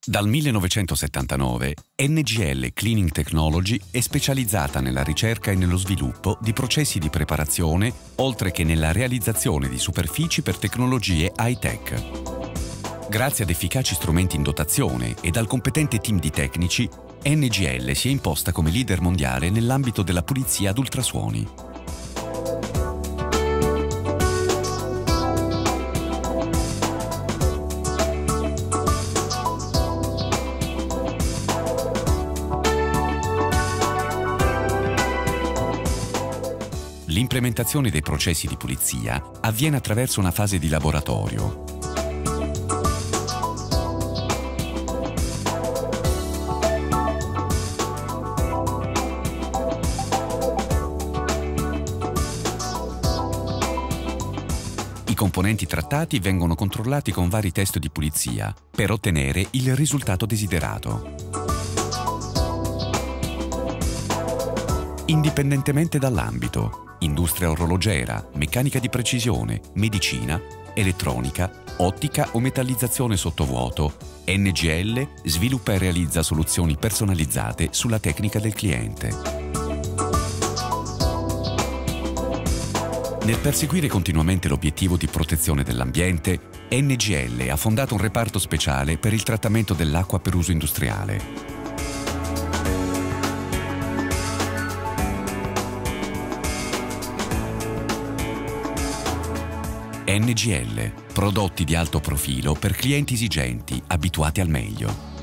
Dal 1979 NGL Cleaning Technology è specializzata nella ricerca e nello sviluppo di processi di preparazione, oltre che nella realizzazione di superfici per tecnologie high-tech. Grazie ad efficaci strumenti in dotazione e dal competente team di tecnici, NGL si è imposta come leader mondiale nell'ambito della pulizia ad ultrasuoni. L'implementazione dei processi di pulizia avviene attraverso una fase di laboratorio. I componenti trattati vengono controllati con vari test di pulizia per ottenere il risultato desiderato. Indipendentemente dall'ambito, industria orologera, meccanica di precisione, medicina, elettronica, ottica o metallizzazione sottovuoto, NGL sviluppa e realizza soluzioni personalizzate sulla tecnica del cliente. Nel perseguire continuamente l'obiettivo di protezione dell'ambiente, NGL ha fondato un reparto speciale per il trattamento dell'acqua per uso industriale. NGL, prodotti di alto profilo per clienti esigenti, abituati al meglio.